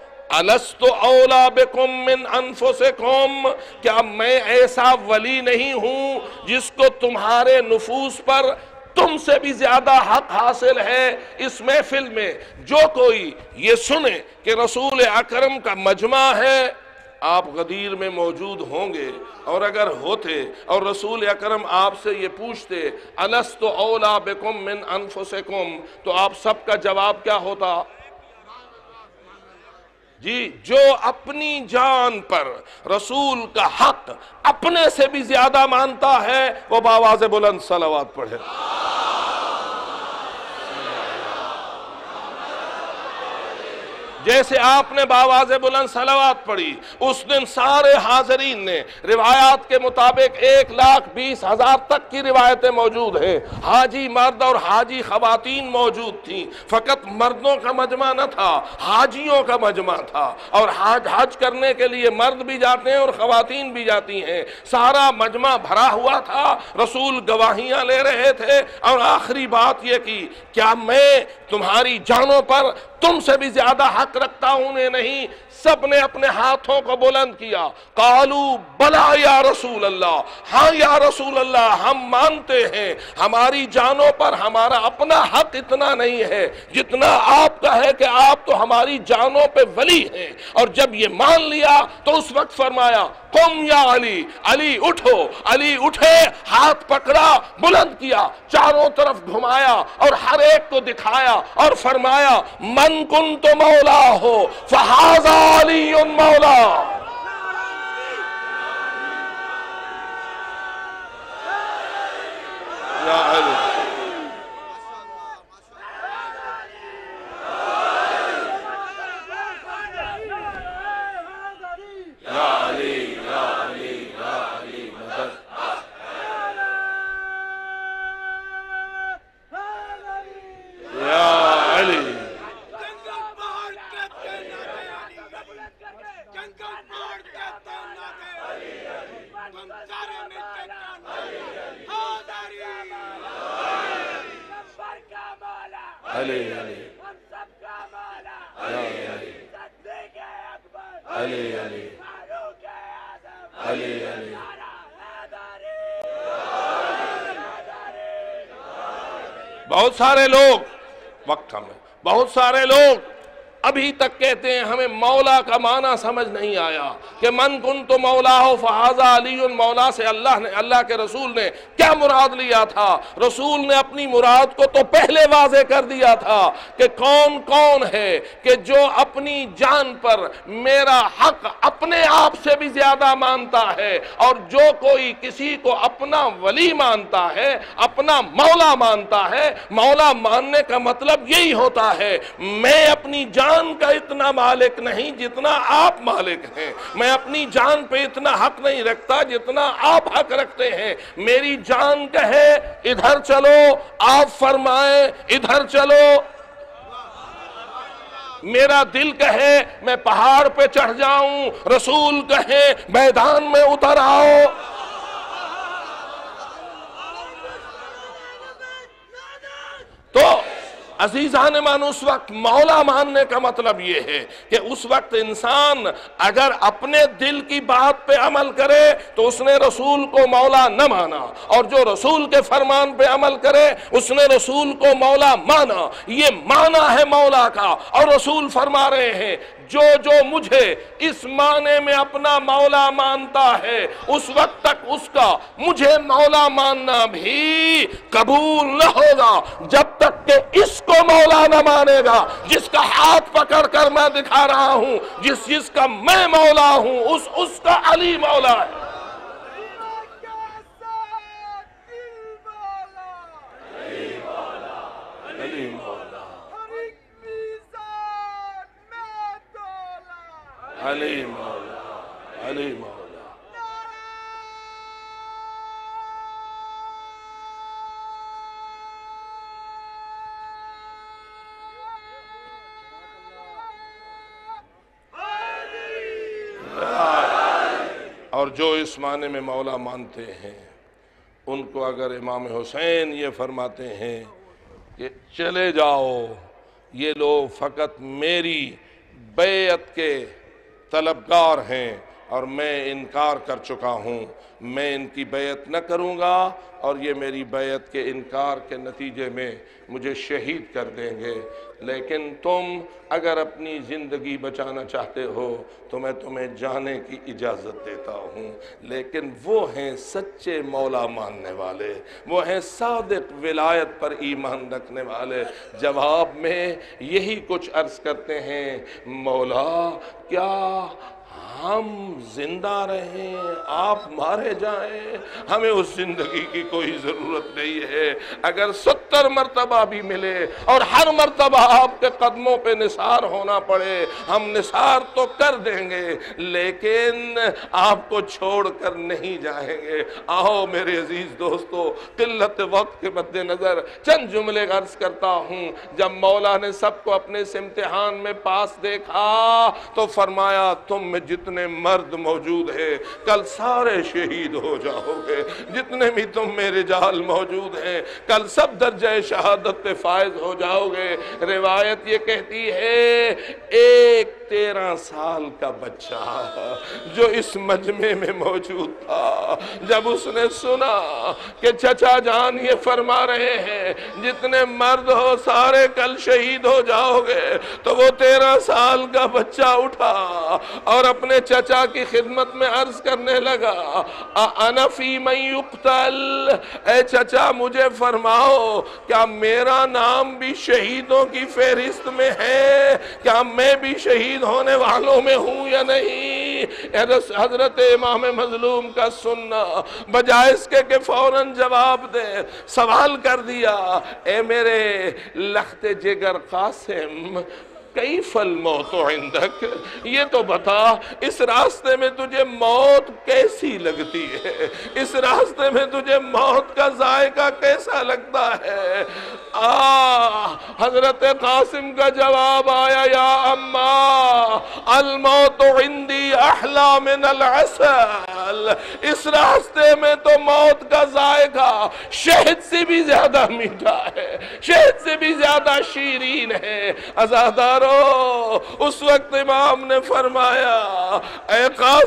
الست اولا بکم من انفسکم، کیا میں ایسا ولی نہیں ہوں جس کو تمہارے نفوس پر تم سے بھی زیادہ حق حاصل ہے؟ اس محفل میں جو کوئی یہ سنے کہ رسول اکرم کا مجمع ہے، آپ غدیر میں موجود ہوں گے، اور اگر ہوتے اور رسول اکرم آپ سے یہ پوچھتے الست اولا بکم من انفسکم، تو آپ سب کا جواب کیا ہوتا؟ جی، جو اپنی جان پر رسول کا حق اپنے سے بھی زیادہ مانتا ہے وہ بآواز بلند صلوات پڑھے۔ جیسے آپ نے باواز بلند صلوات پڑھی، اس دن سارے حاضرین نے، روایات کے مطابق ایک لاکھ بیس ہزار تک کی روایتیں موجود ہیں، حاجی مرد اور حاجی خواتین موجود تھیں، فقط مردوں کا مجمع نہ تھا، حاجیوں کا مجمع تھا، اور حج حج کرنے کے لیے مرد بھی جاتے ہیں اور خواتین بھی جاتی ہیں، سارا مجمع بھرا ہوا تھا، رسول گواہیاں لے رہے تھے، اور آخری بات یہ کی، کیا میں تمہاری جانوں پر تم سے بھی زیادہ حق رکھتا ہوں؟ نے نہیں، سب نے اپنے ہاتھوں کو بلند کیا، قالو بلا یا رسول اللہ، ہاں یا رسول اللہ، ہم مانتے ہیں، ہماری جانوں پر ہمارا اپنا حق اتنا نہیں ہے جتنا آپ کا ہے، کہ آپ تو ہماری جانوں پہ ولی ہیں۔ اور جب یہ مان لیا تو اس وقت فرمایا، قم یا علی، علی اٹھو، علی اٹھے، ہاتھ پکڑا، بلند کیا، چاروں طرف گھمایا اور ہر ایک کو دکھایا اور فرمایا، من کنت مولا ہو فہذا علی مولا۔ یا علی، بہت سارے لوگ، وقت ہم ہے، بہت سارے لوگ ابھی تک کہتے ہیں ہمیں مولا کا معنی سمجھ نہیں آیا، کہ من کنت مولا ہو فہذا علی مولا سے اللہ نے، اللہ کے رسول نے کیا مراد لیا تھا؟ رسول نے اپنی مراد کو تو پہلے واضح کر دیا تھا کہ کون کون ہے کہ جو اپنی جان پر میرا حق اپنے آپ سے بھی زیادہ مانتا ہے، اور جو کوئی کسی کو اپنا ولی مانتا ہے، اپنا مولا مانتا ہے۔ مولا ماننے کا مطلب یہی ہوتا ہے، میں اپنی جان کا اتنا مالک نہیں جتنا آپ مالک ہیں، میں اپنی جان پہ اتنا حق نہیں رکھتا جتنا آپ حق رکھتے ہیں۔ میری جان کہے ادھر چلو، آپ فرمائیں ادھر چلو، میرا دل کہے میں پہاڑ پہ چڑھ جاؤں، رسول کہے میدان میں اتر آؤ۔ تو عزیزان مان، اس وقت مولا ماننے کا مطلب یہ ہے کہ اس وقت انسان اگر اپنے دل کی بات پہ عمل کرے تو اس نے رسول کو مولا نہ مانا، اور جو رسول کے فرمان پہ عمل کرے اس نے رسول کو مولا مانا۔ یہ معنی ہے مولا کا، اور رسول فرما رہے ہیں جو جو مجھے اس معنی میں اپنا مولا مانتا ہے، اس وقت تک اس کا مجھے مولا ماننا بھی قبول نہ ہوگا جب تک کہ اس کو مولا نہ مانے گا جس کا ہاتھ پکڑ کر میں دکھا رہا ہوں، جس جس کا میں مولا ہوں، اس اس کا علی مولا ہے۔ علی مولا، علی مولا، علی مولا۔ اور جو اس معنی میں مولا مانتے ہیں ان کو اگر امام حسین یہ فرماتے ہیں کہ چلے جاؤ، یہ لوگ فقط میری بیعت کے طلبگار ہیں اور میں انکار کر چکا ہوں، میں ان کی بیعت نہ کروں گا، اور یہ میری بیعت کے انکار کے نتیجے میں مجھے شہید کر دیں گے۔ لیکن تم اگر اپنی زندگی بچانا چاہتے ہو تو میں تمہیں جانے کی اجازت دیتا ہوں۔ لیکن وہ ہیں سچے مولا ماننے والے، وہ ہیں صادق ولایت پر ایمان رکھنے والے، جواب میں یہی کچھ عرض کرتے ہیں، مولا کیا ہم زندہ رہیں آپ مارے جائیں ہمیں اس زندگی کی کوئی ضرورت نہیں ہے. اگر ستر مرتبہ بھی ملے اور ہر مرتبہ آپ کے قدموں پہ نثار ہونا پڑے ہم نثار تو کر دیں گے لیکن آپ کو چھوڑ کر نہیں جائیں گے. آؤ میرے عزیز دوستو قلت وقت کے مد نظر چند جملے عرض کرتا ہوں. جب مولا نے سب کو اپنے اس امتحان میں پاس دیکھا تو فرمایا تم میں جتنے مرد موجود ہیں کل سارے شہید ہو جاؤ گے. جتنے بھی تم میں رجال موجود ہیں کل سب درجہ شہادت پہ فائز ہو جاؤ گے. روایت یہ کہتی ہے ایک تیرہ سال کا بچہ جو اس مجمع میں موجود تھا جب اس نے سنا کہ چچا جان یہ فرما رہے ہیں جتنے مرد ہو سارے کل شہید ہو جاؤ گے تو وہ تیرہ سال کا بچہ اٹھا اور اپنے چچا کی خدمت میں عرض کرنے لگا اَأَنَا فِي مَن يُقْتَلْ اے چچا مجھے فرماؤ کیا میرا نام بھی شہیدوں کی فہرست میں ہے کیا میں بھی شہید ہونے والوں میں ہوں یا نہیں. حضرت امام مظلوم کا سننا بجائے اس کے کہ فوراً جواب دے سوال کر دیا اے میرے لخت جگر قاسم کیف الموت عندک یہ تو بتا اس راستے میں تجھے موت کیسی لگتی ہے اس راستے میں تجھے موت کا ذائقہ کیسا لگتا ہے. آہ حضرت قاسم کا جواب آیا یا اماں الموت عندی احلا من العسل اس راستے میں تو موت کا ذائقہ شہد سے بھی زیادہ میٹھا ہے شہد سے بھی زیادہ شیرین ہے. عزادارو اس وقت امام نے فرمایا اے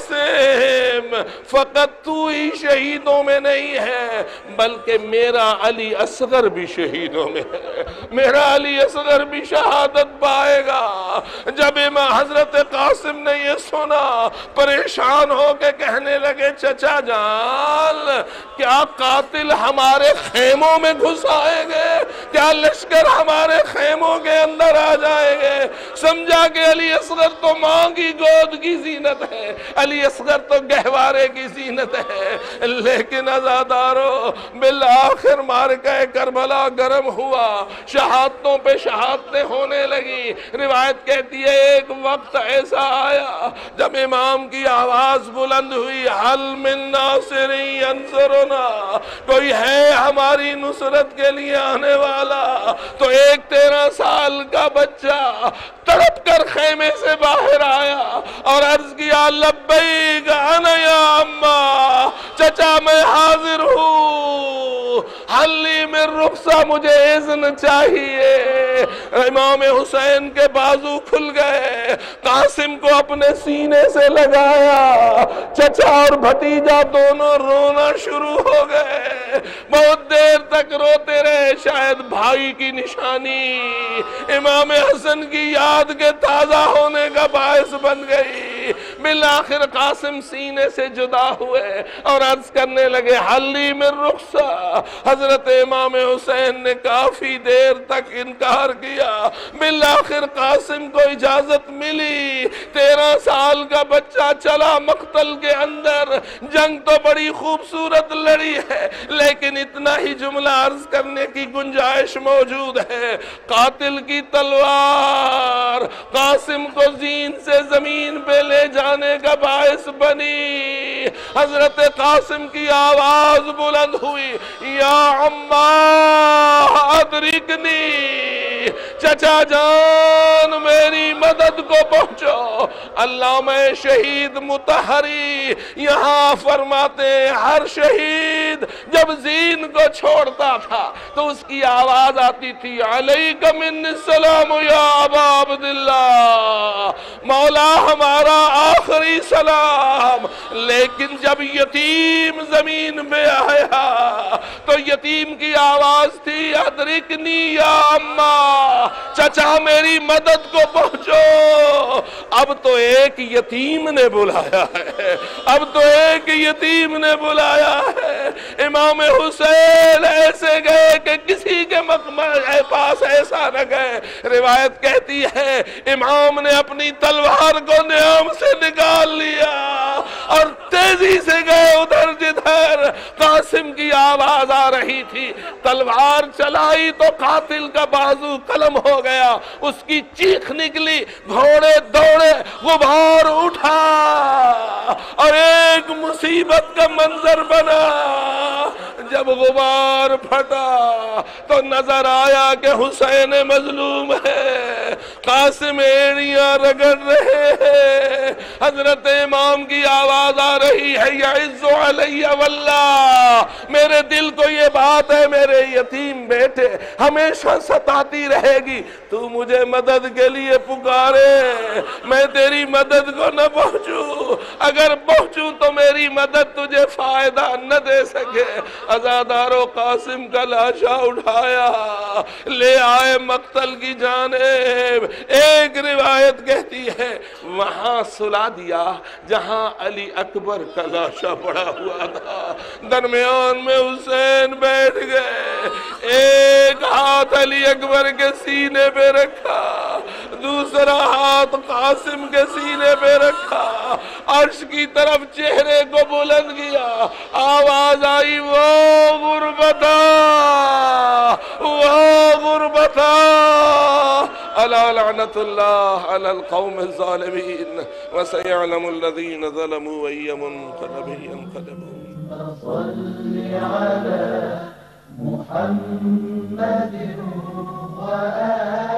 قاسم فقط تو ہی شہیدوں میں نہیں ہے بلکہ میرا علی اصغر بھی شہیدوں میں ہے میرا علی اصغر بھی شہادت پائے گا. جب امام حضرت قاسم نے یہ سنا پریشان ہو کے کہنے لگے چچا جان کیا قاتل ہمارے خیموں میں گھس آئیں گے کیا لشکر ہمارے خیموں کے اندر آ جائیں گے. سمجھا کہ علی اصغر تو ماں کی گود کی زینت ہے علی اصغر تو گہوارے کی زینت ہے لیکن عزادارو بالآخر مارکہ کربلا گرم ہوا شہادتوں پہ شہادتیں ہونے لگی. روایت کہتی ہے ایک وقت ایسا آیا جب امام کی آواز بلند ہوئی حل من ناصر ینصرنا کوئی ہے ہماری نصرت کے لیے آنے والا تو ایک تیرہ سال کا بچہ تڑپ کر خیمے سے باہر آیا اور عرض کیا لبیک انا یا اماں چچا میں حاضر ہوں حلی میں رخصہ مجھے اذن چاہیے. امام حسین کے بازو کھل گئے قاسم کو اپنے سینے سے لگایا چچا اور بھتیجا دونوں رونا شروع ہو گئے. بہت دیر تک روتے رہے شاید بھائی کی نشانی امام حسن کی یاد کے تازہ ہونے کا باعث بن گئی. بالآخر قاسم سینے سے جدا ہوئے اور عرض کرنے لگے حلی من رخصہ. حضرت امام حسین نے کافی دیر تک انکار کیا بالآخر قاسم کو اجازت ملی. تیرہ سال کا بچہ چلا مقتل کے اندر جنگ تو بڑی خوبصورت لڑی ہے لیکن اتنا ہی جملہ عرض کرنے کی گنجائش موجود ہے قاتل کی تلوار قاسم کو زین سے زمین پہ لے جانے کا باعث بنی. حضرت قاسم کی آواز بلند ہوئی یا اماں ادرکنی چچا جان میری مدد کو پہنچو. علامہ شہید مطہری یہاں فرماتے ہر شہید جب زین کو چھوڑتا تھا تو اس کی آواز آتی تھی علیک من السلام یا ابا عبداللہ مولا ہمارا آخری سلام. لیکن جب یتیم زمین پہ آیا تو یتیم کی آواز تھی ادرکنی یا اماں، چچا میری مدد کو پہنچو۔ اب تو ایک یتیم نے بلایا ہے، اب تو ایک یتیم نے بلایا ہے۔ امام حسین ایسے گئے کہ کسی کے مقبرے پاس ایسا نہ گئے۔ روایت کہتی ہے امام نے اپنی تلوار کو نیام سے نکال لیا اور تیزی سے گئے ادھر جدھر قاسم کی آواز آ رہی تھی۔ تلوار چلائی تو قاتل کا بازو قلم ہو گیا، اس کی چیخ نکلی، گھوڑے دوڑے، غبار اٹھا اور ایک مصیبت کا منظر بنا۔ جب غبار پھٹا تو نظر آیا کہ حسین مظلوم ہے، قاسم ایڑیاں رگڑ رہے ہیں۔ حضرت امام کی آواز آ رہی ہے یعز علی واللہ، میرے دل کو یہ بات ہے میرے یتیم بیٹے ہمیشہ ستاتی رہے گی، تو مجھے مدد کے لیے پکارے، میں تیری مدد کو نہ پہنچوں، اگر پہنچوں تو میری مدد تجھے فائدہ نہ دے سکے۔ عزادارو قاسم کا لاشا اٹھایا، لے آئے مقتل کی جانب۔ ایک روایت کہتی ہے وہاں سلا دیا جہاں علی اکبر کا لاشا پڑا ہوا تھا، درمیان میں حسین بیٹھ گئے، ایک ہاتھ علی اکبر کے سینے پہ رکھا، دوسرا ہاتھ قاسم کے سینے پہ رکھا، عرش کی طرف چہرے کو بلند کیا، آواز آئی وہ غربتا وہ غربتا الا لعنت اللہ علی القوم الظالمین وسيعلم الذين ظلموا أي منقلب ينقلبون۔ صل على محمد وآل